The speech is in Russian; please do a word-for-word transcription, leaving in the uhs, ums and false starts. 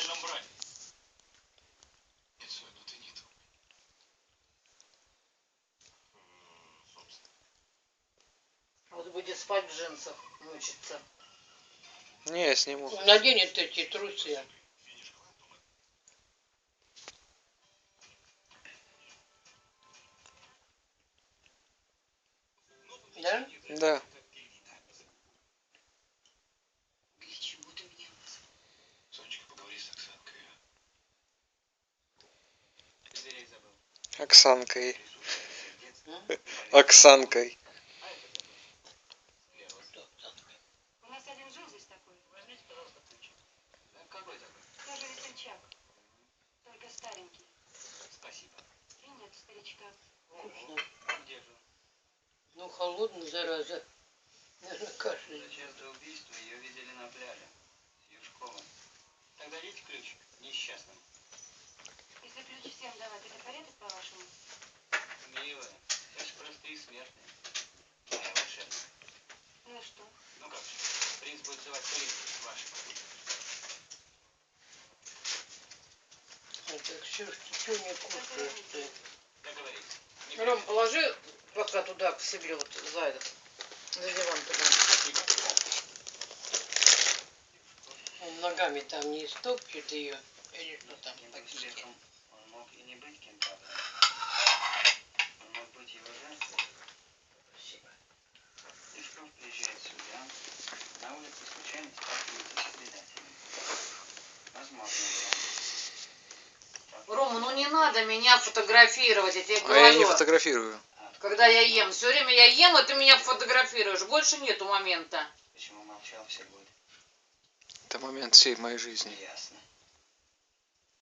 Вот будет спать в джинсах, мучиться. Не, я сниму. Наденет эти трусы. Да? Да. Оксанкой. Оксанкой. У нас один жил здесь такой. Возьмите, пожалуйста, ключик. Какой такой? Тоже весельчак. Только старенький. Спасибо. И нет старичка. Вкусно. Где же? Ну, холодный, зараза. Наверное, кашель. За час до убийства ее видели на пляже. С Юшковым. Тогда дайте ключик несчастным. Если ключ всем давать, это порядок, по-вашему? Милая, это ж простые смертные. А я волшебник. Ну и что? Ну как же, принц будет звать принца ваших. А так что ж ты что не кушаешь ты? Договорились. Не Ром, положи пока туда, к себе, вот за этот, за диван туда. Он ногами там не стопчет ее. Или что там, Таким пакетики. успехом он мог и не быть кентавром. Он мог быть его жертвой. Спасибо. Юшков приезжает сюда. На улице случайно сталкивается с предателем. Возможно, вариант. Рома, ну не надо меня фотографировать, я тебе А я не говорю. фотографирую. Когда я ем, все время я ем, и ты меня фотографируешь. Больше нету момента. Почему молчал все годы? Это момент всей моей жизни. Ясно.